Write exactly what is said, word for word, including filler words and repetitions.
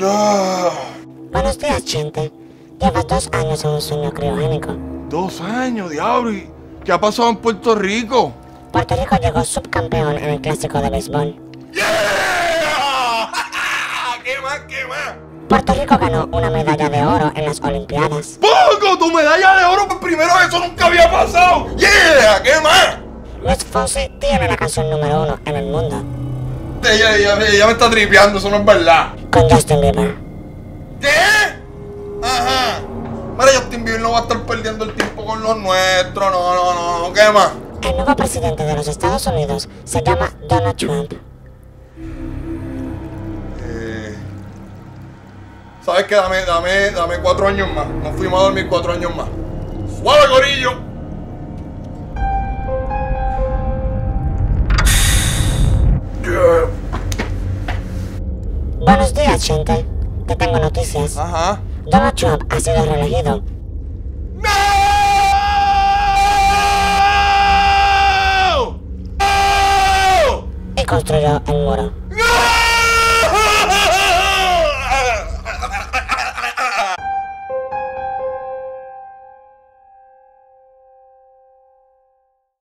No. Buenos días, Chente. Llevas dos años en un sueño criogénico. Dos años, diablo. ¿Y qué ha pasado en Puerto Rico? Puerto Rico llegó subcampeón en el clásico de béisbol. ¡Yeah! ¿Qué más? ¿Qué más? Puerto Rico ganó una medalla de oro en las Olimpiadas. ¡Poco! ¡Tu medalla de oro por primero! ¡Eso nunca había pasado! ¡Yeah! ¿Qué más? Luis Fonsi tiene la canción número uno en el mundo. Ella, ella, ella me está tripeando, eso no es verdad. Con Justin Bieber. ¿Qué? Ajá. Mira, Justin Bieber no va a estar perdiendo el tiempo con los nuestros. No, no, no. ¿Qué más? El nuevo presidente de los Estados Unidos se llama Donald Trump. Eh, ¿Sabes qué? Dame, dame, dame cuatro años más. Nos fuimos a dormir cuatro años más. ¡Suave, corillo! Yeah. Buenos días, Chente. Te tengo noticias. Ajá. Donald Trump ha sido reelegido. ¡No! ¡No! Y construyó el muro.